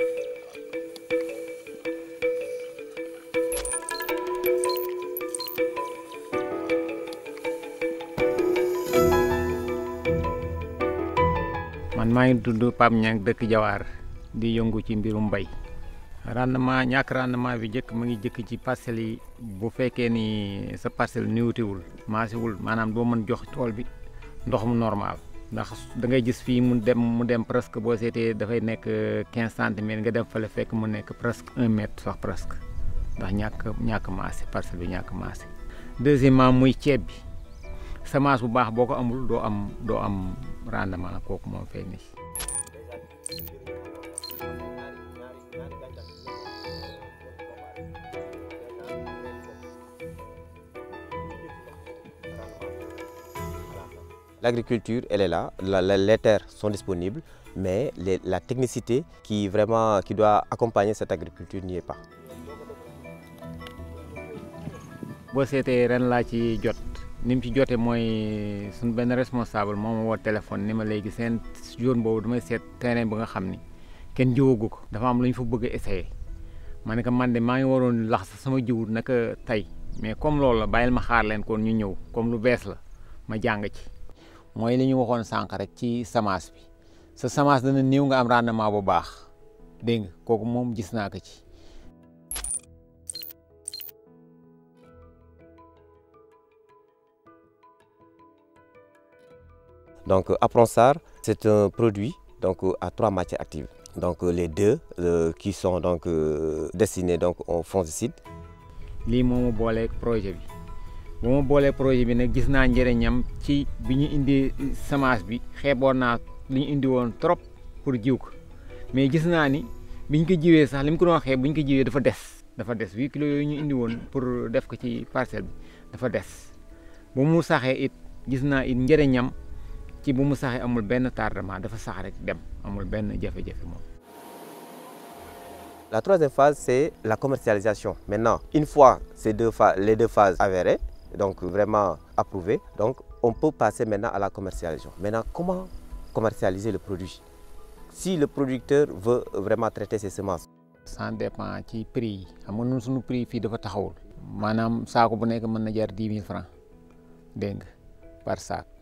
man maa ngi tudd Pape Niang dëkk Diawar di yëngu ci mbirum mbay. rendement ñàkk rendement bi njëkk mu ngi jëkk ci parcelles yi bu fekkee ni sa parcelle niwutiwul maasiwul maanaam doo mën jox tool bi ndox mu normal ndax da ngay gis fii mu dem presque boo seetee dafay nekk 15 centimètres nga dem fële fekk mu nekk presque 1 mètre sax presque ndax ñàkk maase parcelle bi ñàkk maase. deuxièmement muy ceeb bi semence bu baax boo ko amul doo am rendement kooku moom fay ni L'agriculture, elle est là, les terres sont disponibles, mais la technicité qui doit accompagner cette agriculture n'y est pas. boo seetee ren laa ci jot ni mu ci jotee mooy suñu benn responsable moo ma woo téléphone ni ma léegi seen zone boobu damay seet terrain bi nga xam ni kenn jiwagu ko dafa am lu ñu fa bëgg a essayer ma ne ko man de maa ngi waroon lax sax sama jiwu naka tey mais comme loolu la bàyyil ma xaar leen kon ñu ñëw comme lu bees la ma jàng ci. mooy li ñu waxoon sànq rek ci semence bi sa semence dana néew nga am rendement bu baax dégg nga kooku moom gis naa ko ci. Donc Apronstar, c'est un produit donc, à 3 matières actives. Donc les deux qui sont donc, destinés donc, aux fongicides. lii moo ma booleeg projet bi bu ma boolee projet bi nag gis naa njëriñam ci bi ñu indi semence bi xeeboon naa li ñu indi woon trop pour jiw ko mais gis naa ni biñ ko jiwee sax li mu ko doon xeeb bu ñu ko jiwee dafa des 8 kilos yooyu ñu indi woon pour def ko ci parcelle bi dafa des bu mu saxee it gis naa it njëriñam ci bu mu saxee amul benn tardement dafa sax rek dem amul benn jafe-jafe moom. La troisième phase, c'est la commercialisation. Maintenant, une fois les deux phases avérées, donc vraiment approuvées, donc on peut passer maintenant à la commercialisation. Maintenant, comment commercialiser le produit? Si le producteur veut vraiment traiter ses semences. Ça dépend ci prix yi xam nga ñun suñu prix fii dafa taxawul maanaam saako bu nekk mën na jar 10 000 francs dégg nga par sac.